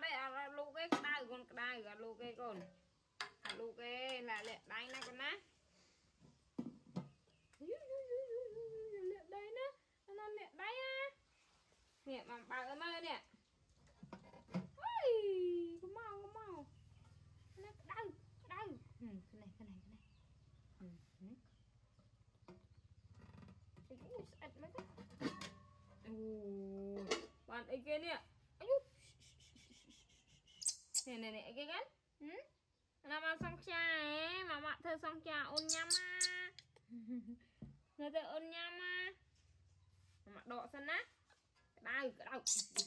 đây lú cái đai con đai gà lú cái con lú cái là lẹ đai nè con ná lẹ đai nè nó lẹ đai á nè mà bà ơi mơ nè ôi có mau nè đau cái này sạch mấy cái bạn ấy kia nè này cái gắn làm ăn xong cha ấy mà bạn thơ xong cha ôn nhắm á người ta ôn nhắm á mà đọ sân á cái đau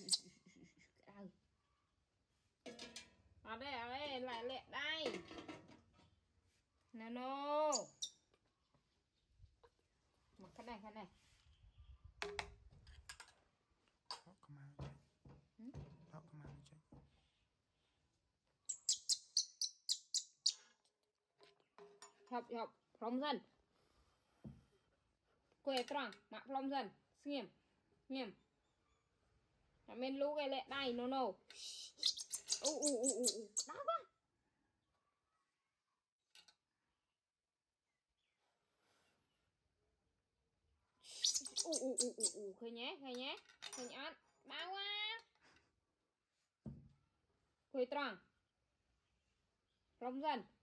ở đây lại lẹ đây nano mà cái này Đó có màu chạy. Đó có màu chạy. Học phong dần quê tròn mặc phong dần nghiêm mình lú cái lẹ đây no đau quá khơi nhé ăn đau quá quê tròn phong dần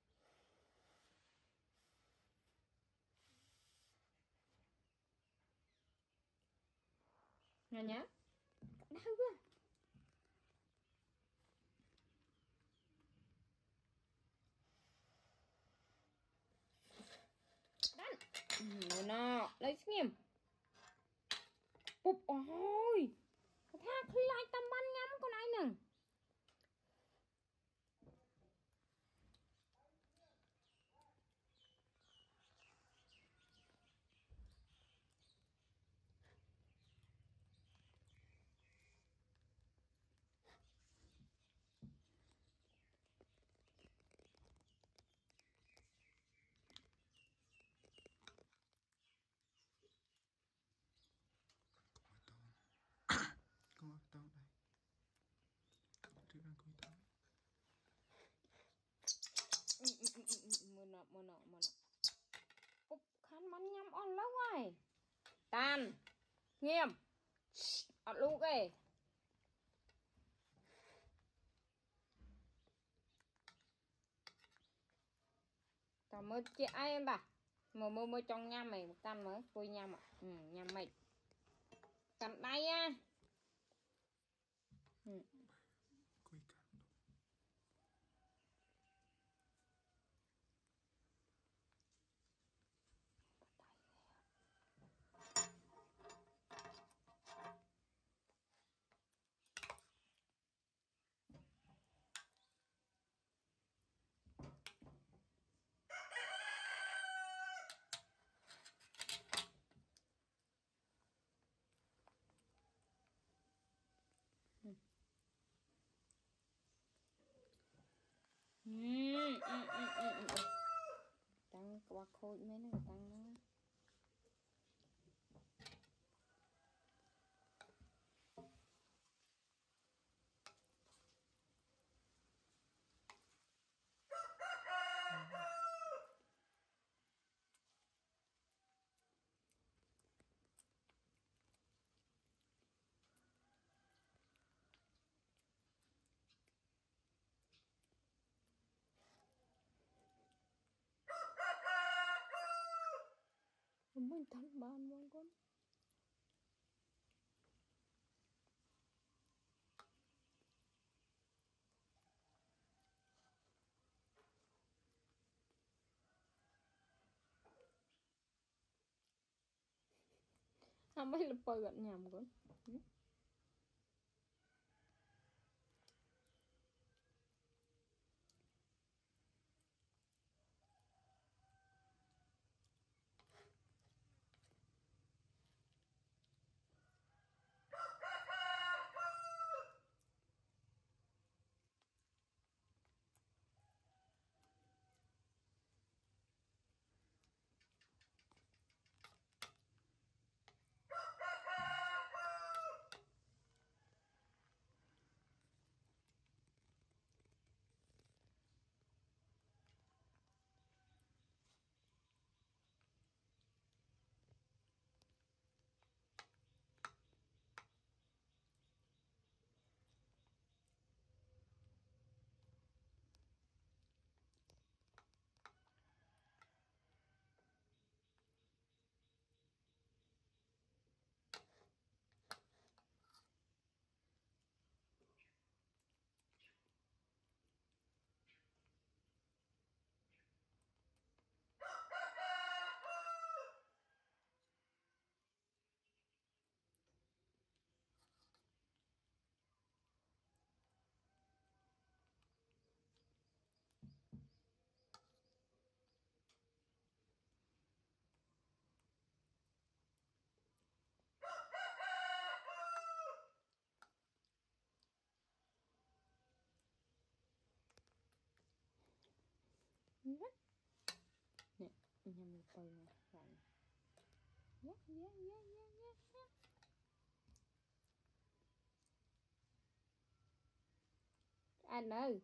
nhá đau quá nó lấy nghiêm bụp ôi tha khi lại tâm ban nhắm con ai nè Con ốc tông đây. Trước ăn coi tông. Mưa nọ úp khăn bắn nhắm on lâu rồi tàn nghiêm ọt lú kì cảm ơn chị ai em bà mơ trong nham mày căn mới tôi nham ạ nham mày cầm tay á Coi cả. tăng qua khôi mấy nó tăng nó mình thằng ban mong con mấy là bơi gần nhầm con nè nhầm một từ này vậy anh ơi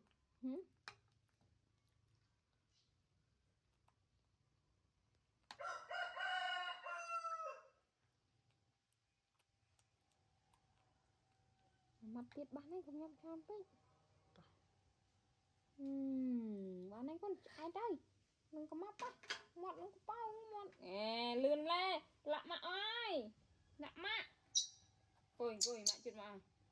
mặt tiết bán này không nhầm khám đấy bán này con ai đây mình có mắt á mọt nó có bao mọt lươn lê lạ mạ ơi lạ mạ ôi mạ chuyện mà